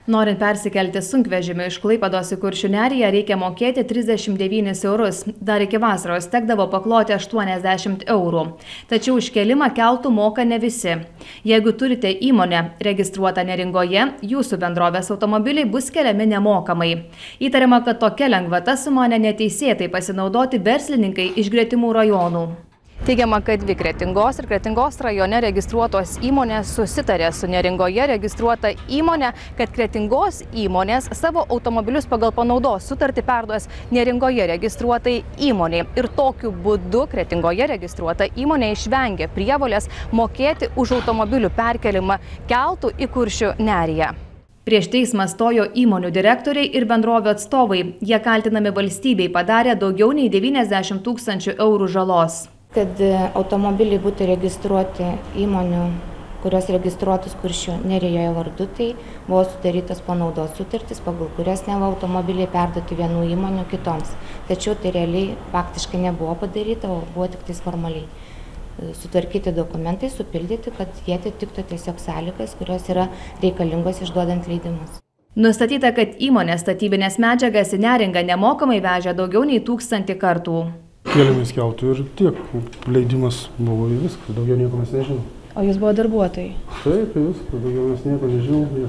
Norint persikelti sunkvežimį iš Klaipėdos į Kuršių neriją, reikia mokėti 39 eurus. Dar iki vasaros tekdavo pakloti 80 eurų. Tačiau už kėlimą keltų moka ne visi. Jeigu turite įmonę registruotą Neringoje, jūsų bendrovės automobiliai bus keliami nemokamai. Įtariama, kad tokia lengvata sumanė neteisėtai pasinaudoti verslininkai iš gretimų rajonų. Teigiama, kad dvi Kretingos ir Kretingos rajone registruotos įmonės susitarė su Neringoje registruota įmonė, kad Kretingos įmonės savo automobilius pagal panaudos sutartį perduos Neringoje registruotai įmoniai. Ir tokiu būdu Kretingoje registruota įmonė išvengė prievolės mokėti už automobilių perkelimą keltų į Kuršių neriją. Prieš teismą stojo įmonių direktoriai ir bendrovių atstovai. Jie kaltinami valstybei padarė daugiau nei 90 000 eurų žalos. Kad automobiliai būtų registruoti įmonių, kurios registruotus Kuršių nerijoje vardu, tai buvo sudarytos panaudos sutartys, pagal kurias neva automobiliai perduoti vienų įmonių kitoms. Tačiau tai realiai faktiškai nebuvo padaryta, o buvo tik tais formaliai sutvarkyti dokumentai, supildyti, kad jie atitiktų tiesiog sąlygas, kurios yra reikalingos išduodant leidimus. Nustatyta, kad įmonė statybinės medžiagas į Neringą nemokamai vežė daugiau nei 1000 kartų. Kėlėmės keltų ir tiek. Leidimas buvo ir viskas, daugiau nieko mes nežinom. O jūs buvo darbuotojai? Taip, viskas, daugiau mes nieko nežinom.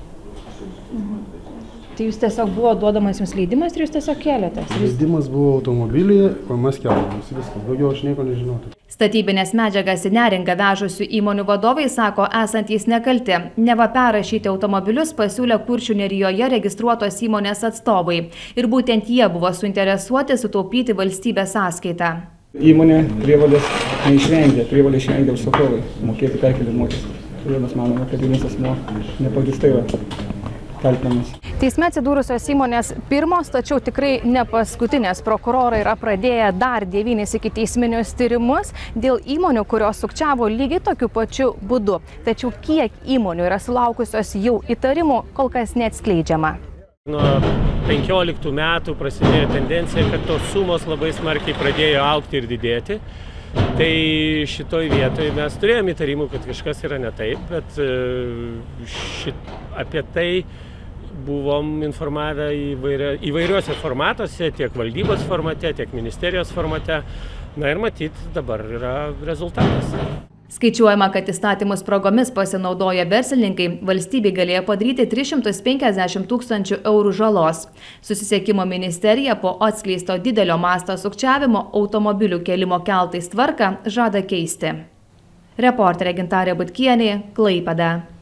Tai jūs tiesiog buvo duodamas jums leidimas ir jūs tiesiog kėlėtės? Leidimas buvo automobilyje, o mes kelėmės viskas, daugiau aš nieko nežinau. Statybinės medžiagas į Neringą vežusių įmonių vadovai sako esantys nekalti. Neva perrašyti automobilius pasiūlė Kuršių nerijoje registruotos įmonės atstovai. Ir būtent jie buvo suinteresuoti sutaupyti valstybės sąskaitą. Įmonė prievolės neišvengė, prievolės išvengė užsakovai mokėti perkelimų mokestį. Todėl mes manome, kad vienas asmuo nepagrįstai kaltinamas. Teisme atsidūrusios įmonės pirmos, tačiau tikrai ne paskutinės. Prokurorai yra pradėję dar 9 ikiteisminius tyrimus dėl įmonių, kurios sukčiavo lygiai tokiu pačiu būdu. Tačiau kiek įmonių yra sulaukusios jau įtarimų, kol kas neatskleidžiama. Nuo 15 metų prasidėjo tendencija, kad tos sumos labai smarkiai pradėjo augti ir didėti. Tai šitoj vietoje mes turėjome įtarimų, kad kažkas yra ne taip, bet apie tai buvom informavę įvairiuose formatuose, tiek valdybos formate, tiek ministerijos formate. Na ir matyt, dabar yra rezultatas. Skaičiuojama, kad įstatymų spragomis pasinaudoję verslininkai valstybei galėjo padaryti 350 000 eurų žalos. Susisiekimo ministerija po atskleisto didelio masto sukčiavimo automobilių kėlimo keltais tvarką žada keisti. Reporterė Gintarė Butkienė, Klaipėda.